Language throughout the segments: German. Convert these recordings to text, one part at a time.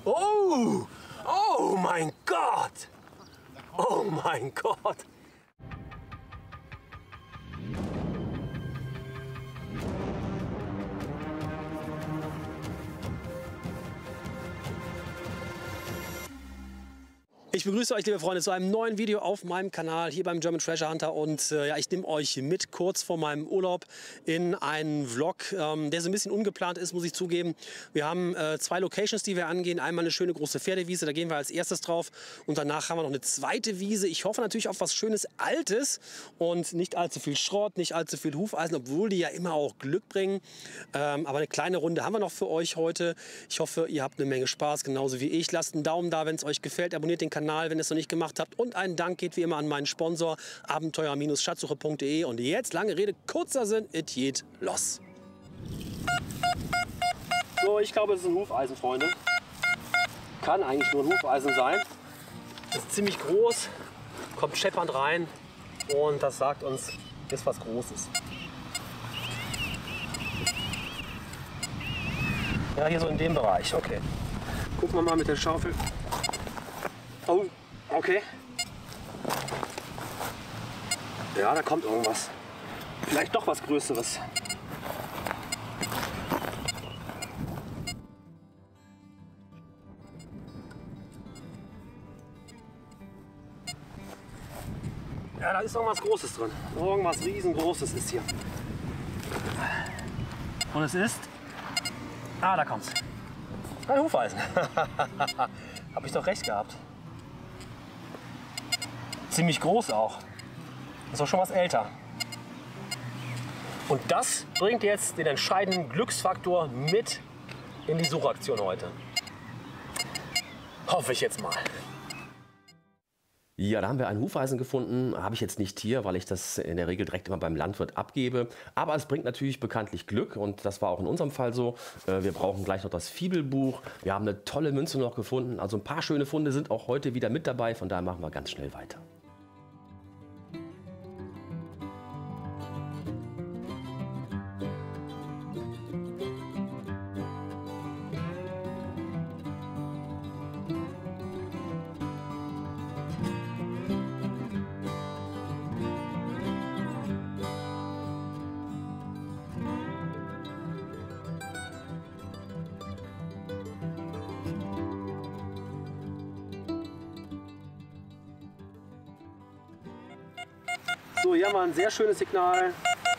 Oh! Oh mein Gott! Oh mein Gott! Ich begrüße euch, liebe Freunde, zu einem neuen Video auf meinem Kanal hier beim German Treasure Hunter. Und ja, ich nehme euch mit kurz vor meinem Urlaub in einen Vlog, der so ein bisschen ungeplant ist, muss ich zugeben. Wir haben zwei Locations, die wir angehen. Einmal eine schöne große Pferdewiese, da gehen wir als erstes drauf. Und danach haben wir noch eine zweite Wiese. Ich hoffe natürlich auf was Schönes Altes und nicht allzu viel Schrott, nicht allzu viel Hufeisen, obwohl die ja immer auch Glück bringen. Aber eine kleine Runde haben wir noch für euch heute. Ich hoffe, ihr habt eine Menge Spaß, genauso wie ich. Lasst einen Daumen da, wenn es euch gefällt. Abonniert den Kanal, wenn ihr es noch nicht gemacht habt. Und ein Dank geht wie immer an meinen Sponsor abenteuer-schatzsuche.de. Und jetzt, lange Rede, kurzer Sinn, it geht los. So, ich glaube, das ist ein Hufeisen, Freunde. Kann eigentlich nur ein Hufeisen sein. Ist ziemlich groß, kommt scheppernd rein und das sagt uns, ist was Großes. Ja, hier so in dem Bereich, okay. Gucken wir mal mit der Schaufel. Oh, okay. Ja, da kommt irgendwas. Vielleicht doch was Größeres. Ja, da ist irgendwas Großes drin. Irgendwas riesengroßes ist hier. Und es ist... Ah, da kommt's. Ein Hufeisen. Habe ich doch recht gehabt. Ziemlich groß auch. Ist auch schon was älter. Und das bringt jetzt den entscheidenden Glücksfaktor mit in die Suchaktion heute. Hoffe ich jetzt mal. Ja, da haben wir ein Hufeisen gefunden. Habe ich jetzt nicht hier, weil ich das in der Regel direkt immer beim Landwirt abgebe. Aber es bringt natürlich bekanntlich Glück und das war auch in unserem Fall so. Wir brauchen gleich noch das Fibelbuch. Wir haben eine tolle Münze noch gefunden. Also ein paar schöne Funde sind auch heute wieder mit dabei. Von daher machen wir ganz schnell weiter. So, hier haben wir ein sehr schönes Signal.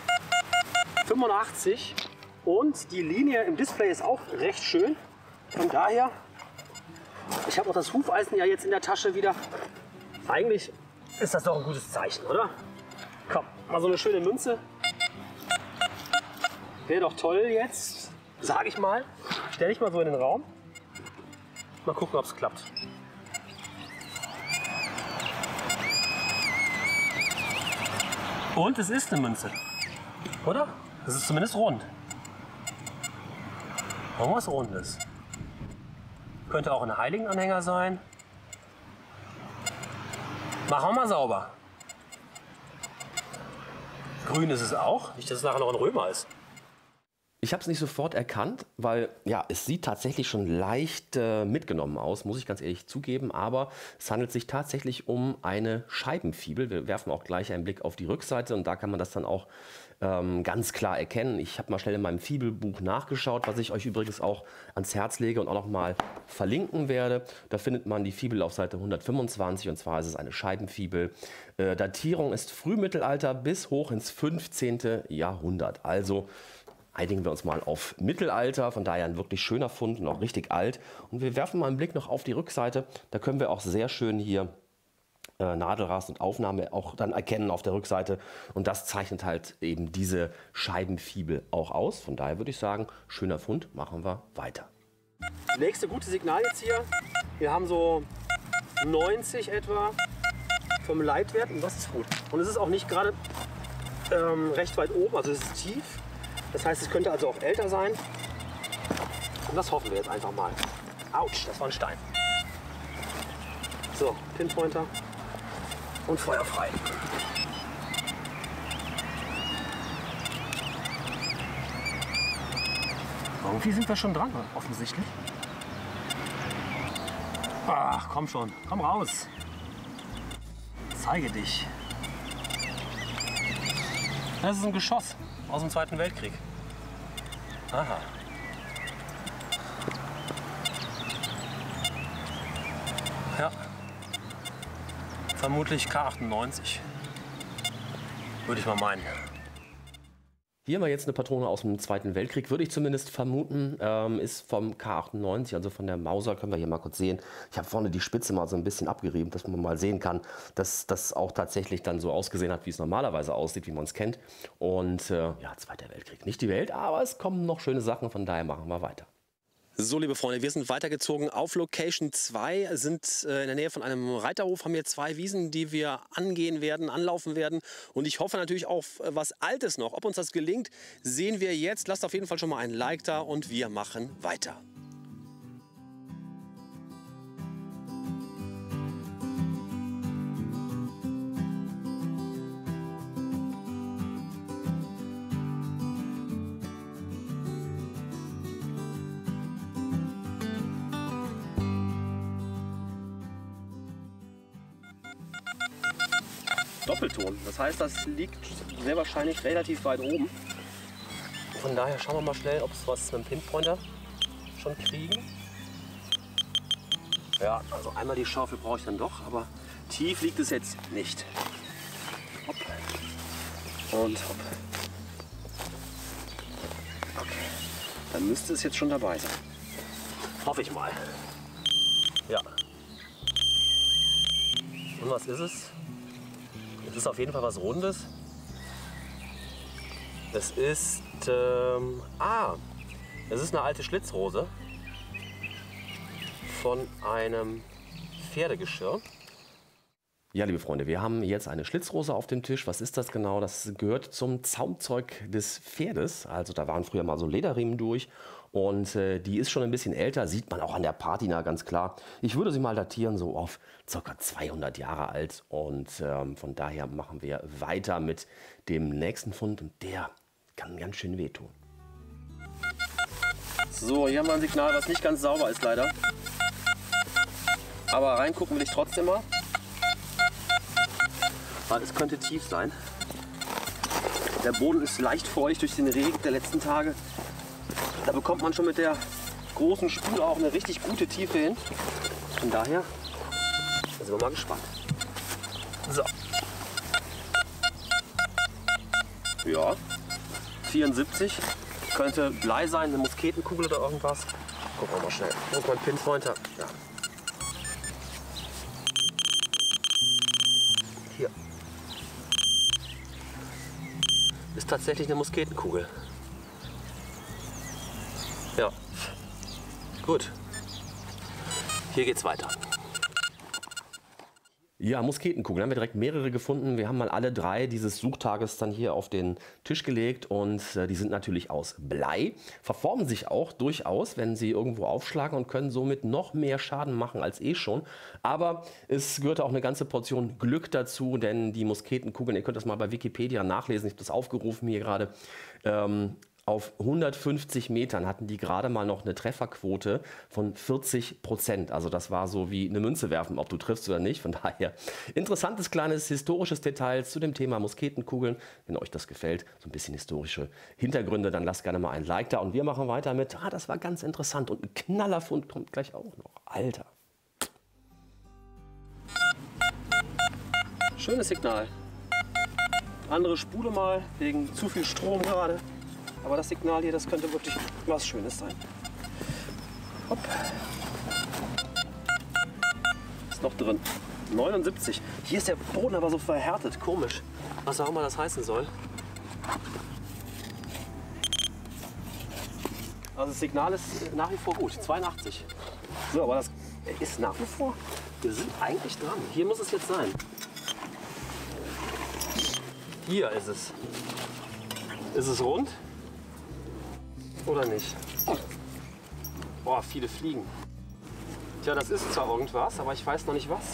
85. Und die Linie im Display ist auch recht schön. Von daher, ich habe auch das Hufeisen ja jetzt in der Tasche wieder. Eigentlich ist das doch ein gutes Zeichen, oder? Komm, mal so eine schöne Münze. Wäre doch toll jetzt, sage ich mal. Stelle ich mal so in den Raum. Mal gucken, ob es klappt. Und es ist eine Münze, oder? Es ist zumindest rund. Irgendwas Rundes. Könnte auch ein Heiligenanhänger sein. Machen wir mal sauber. Grün ist es auch. Nicht, dass es nachher noch ein Römer ist. Ich habe es nicht sofort erkannt, weil ja, es sieht tatsächlich schon leicht mitgenommen aus, muss ich ganz ehrlich zugeben. Aber es handelt sich tatsächlich um eine Scheibenfibel. Wir werfen auch gleich einen Blick auf die Rückseite und da kann man das dann auch ganz klar erkennen. Ich habe mal schnell in meinem Fibelbuch nachgeschaut, was ich euch übrigens auch ans Herz lege und auch noch mal verlinken werde. Da findet man die Fibel auf Seite 125 und zwar ist es eine Scheibenfibel. Datierung ist Frühmittelalter bis hoch ins 15. Jahrhundert. Also einigen wir uns mal auf Mittelalter, von daher ein wirklich schöner Fund und auch richtig alt. Und wir werfen mal einen Blick noch auf die Rückseite. Da können wir auch sehr schön hier Nadelrast und Aufnahme auch dann erkennen auf der Rückseite. Und das zeichnet halt eben diese Scheibenfibel auch aus. Von daher würde ich sagen, schöner Fund, machen wir weiter. Nächste gute Signal jetzt hier. Wir haben so 90 etwa vom Leitwert und das ist gut. Und es ist auch nicht gerade recht weit oben, also es ist tief. Das heißt, es könnte also auch älter sein. Und das hoffen wir jetzt einfach mal. Autsch, das war ein Stein. So, Pinpointer und Feuer frei. Irgendwie sind wir schon dran, offensichtlich. Ach, komm schon. Komm raus. Zeige dich. Das ist ein Geschoss aus dem Zweiten Weltkrieg. Aha. Ja. Vermutlich K98. Würde ich mal meinen. Hier haben wir jetzt eine Patrone aus dem Zweiten Weltkrieg, würde ich zumindest vermuten, ist vom K98, also von der Mauser, können wir hier mal kurz sehen. Ich habe vorne die Spitze mal so ein bisschen abgerieben, dass man mal sehen kann, dass das auch tatsächlich dann so ausgesehen hat, wie es normalerweise aussieht, wie man es kennt. Und ja, Zweiter Weltkrieg, nicht die Welt, aber es kommen noch schöne Sachen, von daher machen wir weiter. So, liebe Freunde, wir sind weitergezogen auf Location 2, sind in der Nähe von einem Reiterhof, haben hier 2 Wiesen, die wir angehen werden, anlaufen werden. Und ich hoffe natürlich auf was Altes noch. Ob uns das gelingt, sehen wir jetzt. Lasst auf jeden Fall schon mal ein Like da und wir machen weiter. Doppelton. Das heißt, das liegt sehr wahrscheinlich relativ weit oben. Von daher schauen wir mal schnell, ob es was mit dem Pinpointer schon kriegen. Ja, also einmal die Schaufel brauche ich dann doch, aber tief liegt es jetzt nicht. Hopp. Und hopp. Okay. Dann müsste es jetzt schon dabei sein. Hoffe ich mal. Ja. Und was ist es? Es ist auf jeden Fall was Rundes. Es ist, es ist eine alte Schlitzrose von einem Pferdegeschirr. Ja, liebe Freunde, wir haben jetzt eine Schlitzrose auf dem Tisch. Was ist das genau? Das gehört zum Zaumzeug des Pferdes. Also da waren früher mal so Lederriemen durch. Und die ist schon ein bisschen älter, sieht man auch an der Patina ganz klar. Ich würde sie mal datieren, so auf ca. 200 Jahre alt. Und von daher machen wir weiter mit dem nächsten Fund. Und der kann ganz schön wehtun. So, hier haben wir ein Signal, was nicht ganz sauber ist leider. Aber reingucken will ich trotzdem mal. Weil es könnte tief sein. Der Boden ist leicht feucht durch den Regen der letzten Tage. Da bekommt man schon mit der großen Spule auch eine richtig gute Tiefe hin. Von daher sind wir mal gespannt. So. Ja, 74. Könnte Blei sein, eine Musketenkugel oder irgendwas. Gucken wir mal schnell. Wo ist mein Pinpointer? Ja. Hier. Ist tatsächlich eine Musketenkugel. Ja, gut. Hier geht's weiter. Ja, Musketenkugeln haben wir direkt mehrere gefunden. Wir haben mal alle 3 dieses Suchtages dann hier auf den Tisch gelegt und die sind natürlich aus Blei, verformen sich auch durchaus, wenn sie irgendwo aufschlagen und können somit noch mehr Schaden machen als eh schon. Aber es gehört auch eine ganze Portion Glück dazu, denn die Musketenkugeln, ihr könnt das mal bei Wikipedia nachlesen, ich habe das aufgerufen hier gerade, auf 150 Metern hatten die gerade mal noch eine Trefferquote von 40%. Also das war so wie eine Münze werfen, ob du triffst oder nicht. Von daher interessantes kleines historisches Detail zu dem Thema Musketenkugeln. Wenn euch das gefällt, so ein bisschen historische Hintergründe, dann lasst gerne mal ein Like da. Und wir machen weiter mit, das war ganz interessant. Und ein Knallerfund kommt gleich auch noch. Alter. Schönes Signal. Andere Spule mal, wegen zu viel Strom gerade. Aber das Signal hier, das könnte wirklich was Schönes sein. Hopp. Ist noch drin. 79. Hier ist der Boden aber so verhärtet. Komisch. Was auch immer das heißen soll. Also das Signal ist nach wie vor gut. 82. So, aber das ist nach wie vor. Wir sind eigentlich dran. Hier muss es jetzt sein. Hier ist es. Ist es rund? Oder nicht? Boah, viele Fliegen. Tja, das ist zwar irgendwas, aber ich weiß noch nicht was.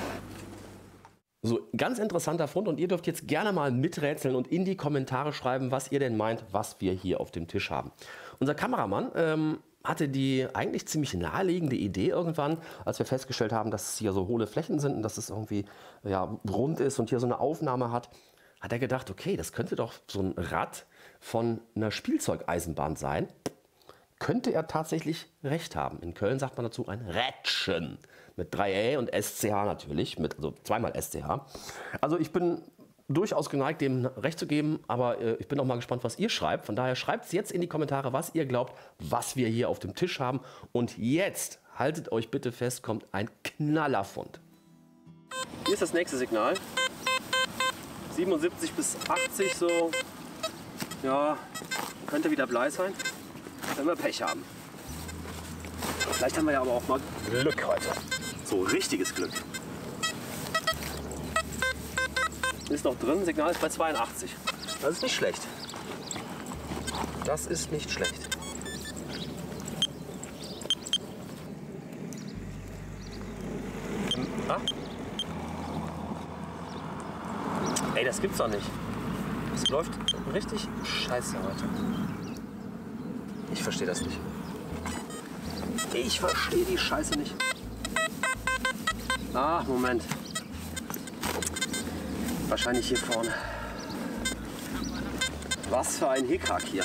So, ganz interessanter Fund und ihr dürft jetzt gerne mal miträtseln und in die Kommentare schreiben, was ihr denn meint, was wir hier auf dem Tisch haben. Unser Kameramann hatte die eigentlich ziemlich naheliegende Idee irgendwann, als wir festgestellt haben, dass es hier so hohle Flächen sind und dass es irgendwie ja, rund ist und hier so eine Aufnahme hat er gedacht, okay, das könnte doch so ein Rad von einer Spielzeugeisenbahn sein. Könnte er tatsächlich recht haben. In Köln sagt man dazu ein Rädchen. Mit 3Ä und SCH natürlich, also zweimal SCH. Also ich bin durchaus geneigt, dem recht zu geben, aber ich bin auch mal gespannt, was ihr schreibt. Von daher schreibt es jetzt in die Kommentare, was ihr glaubt, was wir hier auf dem Tisch haben. Und jetzt, haltet euch bitte fest, kommt ein Knallerfund. Hier ist das nächste Signal. 77 bis 80 so, ja, könnte wieder Blei sein, wenn wir Pech haben. Vielleicht haben wir ja aber auch mal Glück heute. So richtiges Glück. Ist noch drin, Signal ist bei 82. Das ist nicht schlecht. Das ist nicht schlecht. Ah. Ey, das gibt's doch nicht. Es läuft richtig scheiße heute. Ich verstehe das nicht. Ich verstehe die Scheiße nicht. Ah, Moment. Wahrscheinlich hier vorne. Was für ein Hickhack hier.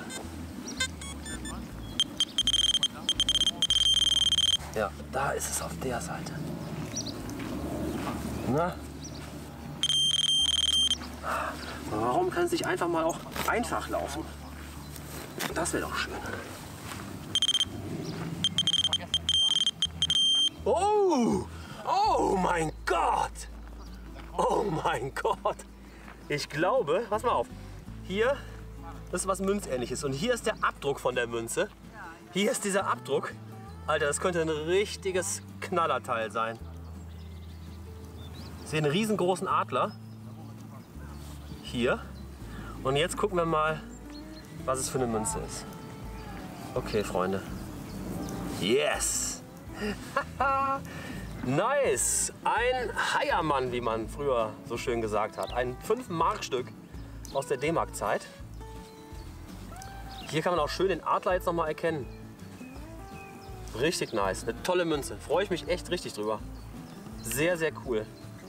Ja, da ist es auf der Seite. Na? Warum kann es nicht einfach mal auch einfach laufen? Das wäre doch schön. Oh! Oh mein Gott! Oh mein Gott! Ich glaube, pass mal auf. Hier, das ist was Münzähnliches. Und hier ist der Abdruck von der Münze. Hier ist dieser Abdruck. Alter, das könnte ein richtiges Knallerteil sein. Ich sehe einen riesengroßen Adler. Hier. Und jetzt gucken wir mal, was es für eine Münze ist. Okay, Freunde. Yes! Nice! Ein Heiermann, wie man früher so schön gesagt hat. Ein 5-Mark-Stück aus der D-Mark-Zeit. Hier kann man auch schön den Adler jetzt noch mal erkennen. Richtig nice. Eine tolle Münze. Freue ich mich echt richtig drüber. Sehr, sehr cool.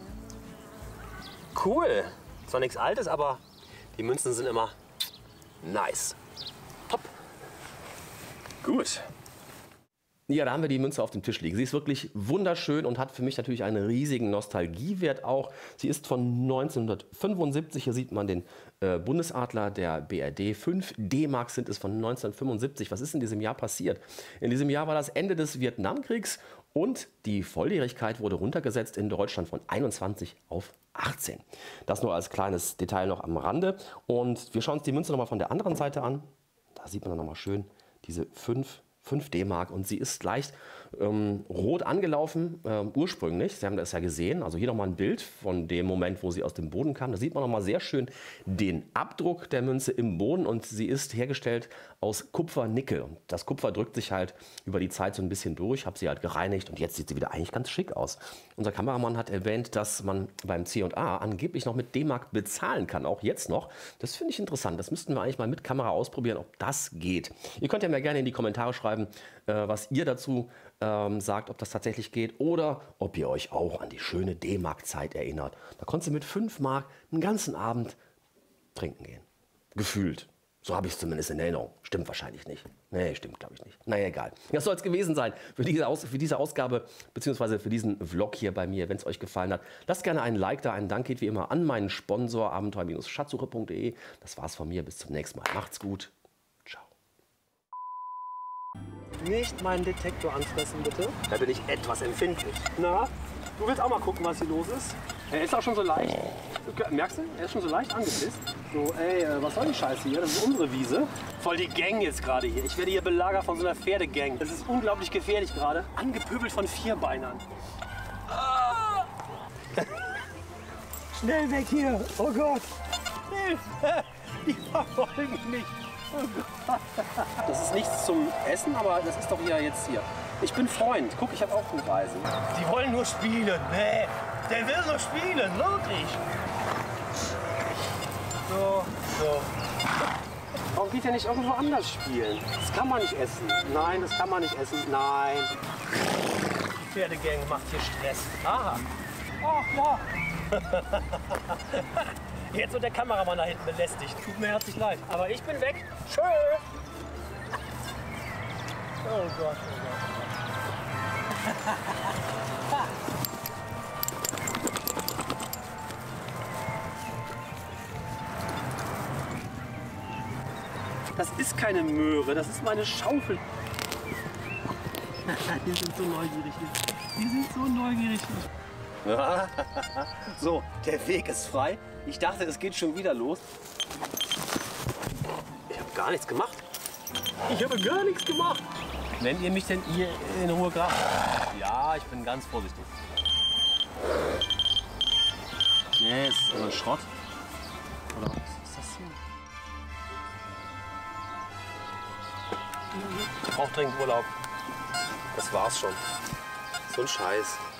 Cool! Zwar nichts Altes, aber die Münzen sind immer nice. Top. Gut. Ja, da haben wir die Münze auf dem Tisch liegen. Sie ist wirklich wunderschön und hat für mich natürlich einen riesigen Nostalgiewert auch. Sie ist von 1975. Hier sieht man den Bundesadler der BRD. 5 D-Mark sind es von 1975. Was ist in diesem Jahr passiert? In diesem Jahr war das Ende des Vietnamkriegs und die Volljährigkeit wurde runtergesetzt in Deutschland von 21 auf 18. Das nur als kleines Detail noch am Rande. Und wir schauen uns die Münze nochmal von der anderen Seite an. Da sieht man dann nochmal schön diese 5 D-Mark und sie ist leicht rot angelaufen, ursprünglich. Sie haben das ja gesehen. Also hier nochmal ein Bild von dem Moment, wo sie aus dem Boden kam. Da sieht man nochmal sehr schön den Abdruck der Münze im Boden und sie ist hergestellt aus Kupfer-Nickel. Und das Kupfer drückt sich halt über die Zeit so ein bisschen durch, habe sie halt gereinigt und jetzt sieht sie wieder eigentlich ganz schick aus. Unser Kameramann hat erwähnt, dass man beim C&A angeblich noch mit D-Mark bezahlen kann, auch jetzt noch. Das finde ich interessant. Das müssten wir eigentlich mal mit Kamera ausprobieren, ob das geht. Ihr könnt ja mir gerne in die Kommentare schreiben, was ihr dazu sagt, ob das tatsächlich geht oder ob ihr euch auch an die schöne D-Mark-Zeit erinnert. Da konntest du mit 5 Mark einen ganzen Abend trinken gehen. Gefühlt. So habe ich es zumindest in Erinnerung. Stimmt wahrscheinlich nicht. Nee, stimmt glaube ich nicht. Naja, egal. Das soll es gewesen sein für diese Ausgabe bzw. für diesen Vlog hier bei mir. Wenn es euch gefallen hat, lasst gerne einen Like da. Ein Dank geht wie immer an meinen Sponsor abenteuer-schatzsuche.de. Das war's von mir. Bis zum nächsten Mal. Macht's gut. Nicht meinen Detektor anfressen, bitte. Da bin ich etwas empfindlich. Na, du willst auch mal gucken, was hier los ist? Er ist auch schon so leicht. Merkst du? Er ist schon so leicht angepisst. So, ey, was soll die Scheiße hier? Das ist unsere Wiese. Voll die Gang jetzt gerade hier. Ich werde hier belagert von so einer Pferdegang. Das ist unglaublich gefährlich gerade. Angepöbelt von Vierbeinern. Ah! Schnell weg hier! Oh Gott! Hilfe! Die verfolgen mich! Das ist nichts zum Essen, aber das ist doch jetzt hier. Ich bin Freund. Guck, ich habe auch Hufeisen. Die wollen nur spielen. Nee, der will nur spielen, wirklich. So. Warum geht der nicht irgendwo anders spielen? Das kann man nicht essen. Nein, das kann man nicht essen. Nein. Die Pferdegang macht hier Stress. Aha. Ach ja. Jetzt wird der Kameramann da hinten belästigt. Tut mir herzlich leid. Aber ich bin weg. Tschö. Oh Gott, oh Gott. Das ist keine Möhre, das ist meine Schaufel. Die sind so neugierig. Die sind so neugierig. So, der Weg ist frei. Ich dachte, es geht schon wieder los. Ich habe gar nichts gemacht. Ich habe gar nichts gemacht. Nennt ihr mich denn hier in Ruhe Graf? Ja, ich bin ganz vorsichtig. Nee, es ist aber Schrott. Oder was ist das hier? Ich brauche dringend Urlaub. Das war's schon. So ein Scheiß.